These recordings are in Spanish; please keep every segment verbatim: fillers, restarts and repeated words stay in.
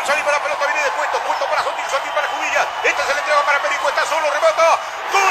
Salima, la pelota viene de Puesto, Puesto para Sotil, Sotil para Cubilla. Esta se le entrega para Perico, está solo, rebota.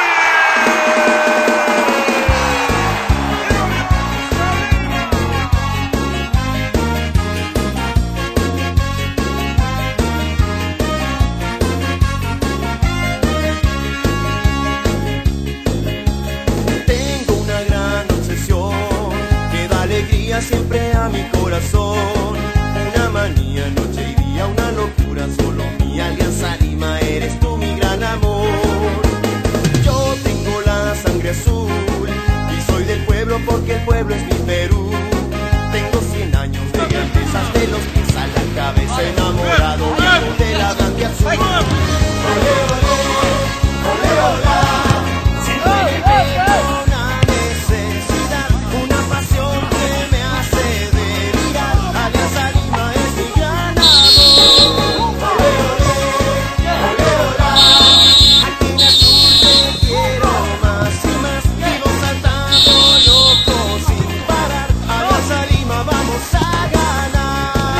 Tengo una gran obsesión que da alegría siempre a mi corazón. Una manía noche y día, una locura, solo mi Alianza Lima, eres tú mi gran amor. Yo tengo la sangre azul y soy del pueblo porque el pueblo es mi Perú. Tengo cien años de grandeza, de los pies a la cabeza, enamorado vivo de la blanquiazul. Olé, olé, olé, olá. Siento en el pecho una necesidad, una pasión que me hace delirar. Alianza Lima es mi gran amor. Olé, olé, olé, olá. Aquí en azul te quiero más y más. Vivo saltando loco sin parar. Alianza Lima, vamos a ganar.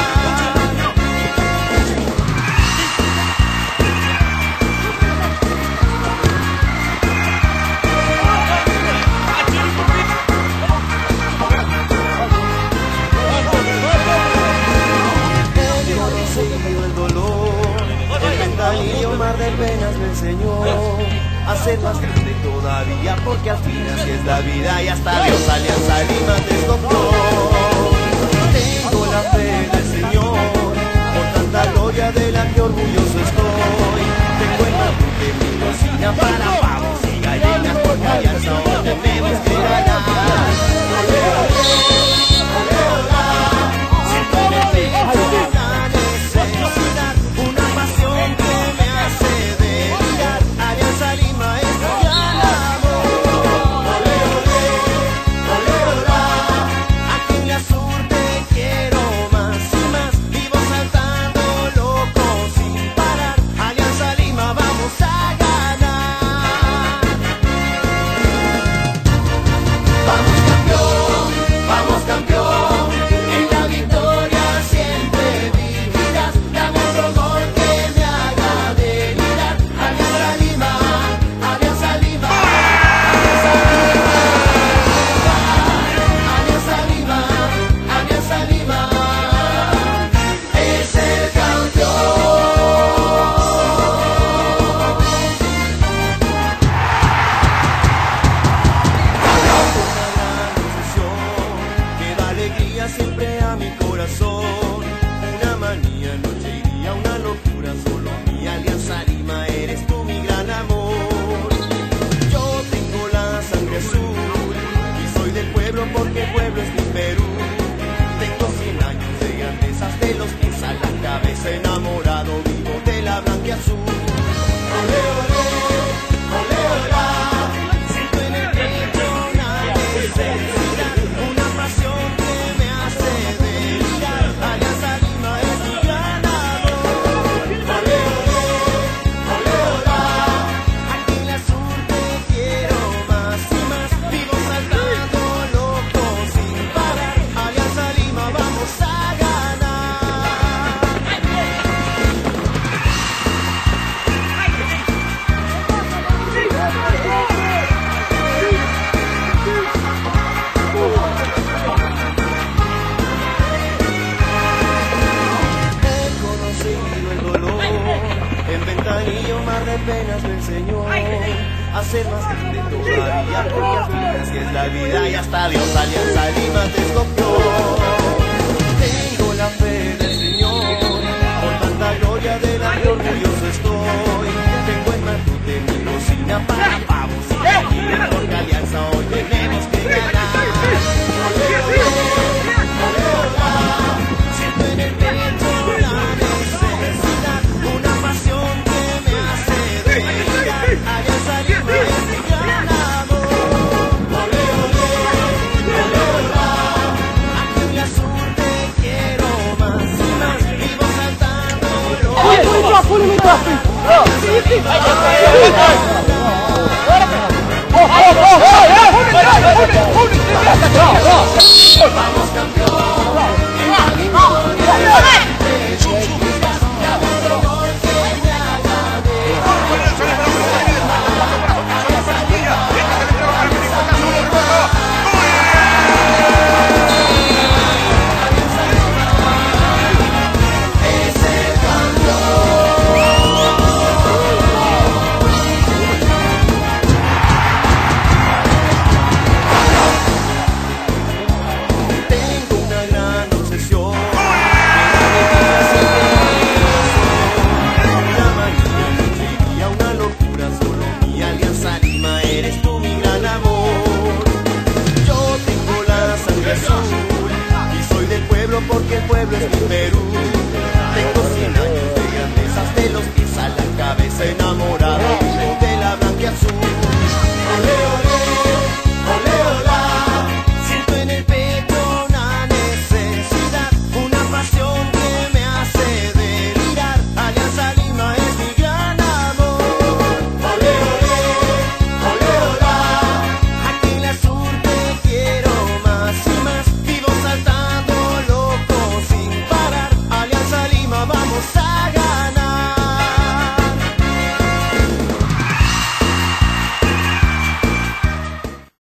El dolor, el ventanillo, mar de penas me enseñó a ser más grande todavía, porque al fin así es la vida y hasta Dios Alianza Lima te escogió. Tengo la fe del Señor, por tanta gloria de la que orgulloso estoy. Tengo el mando de mi cocina para pavos y gallinas, porque Alianza hoy tenemos que ganar. Olé, olé, olé, olá. Siento en el pecho una necesidad, una pasión que me hace delirar. Alianza Lima es mi gran amor. Olé, olé, olé, olá. Aquí en la sur te quiero más y más. Vivo saltando loco sin parar. Alianza Lima, vamos a ganar. Vamos campeón, vamos campeón. En la victoria siempre vivirás. Dame otro gol que me haga delirar. Alianza Lima, Alianza Lima, Alianza Lima, Alianza Lima, es el campeón. Una gran obsesión que da alegría siempre a mi corazón. Una manía noche y día, una locura, solo mi Alianza Lima, eres tú mi gran amor. Yo tengo la sangre azul y soy del pueblo porque el pueblo es mi Perú. Tengo cien años de grandeza, de los pies a la cabeza, enamorado vivo de la blanquiazul. Olé, olé, olé, olá. Siento en el pecho una necesidad, una pasión que me hace delirar. Alianza Lima es mi gran amor. Olé, olé, olé, olá. Aquí en la sur te quiero más y más. Vivo saltando loco sin parar. Alianza Lima, vamos a ganar. He conocido el dolor, en ventanillo mar de penas me enseñó a ser más grande todavía, porque al fin así es la vida y hasta Dios Alianza Lima te escogió. Tengo la fe del Señor, por tanta gloria de la que orgulloso estoy. Tengo el mando de mi cocina para pavos y gallinas, porque Alianza hoy tenemos que ganar. Olé, olé, olé, olá. Siento en el pecho una necesidad, una pasión que me hace delirar. Alianza Lima es mi gran amor. Olé, olé, olé, olá. Aquí en la sur te quiero más y más. Vivo saltando Vamos campeón, en la victoria. se enamora.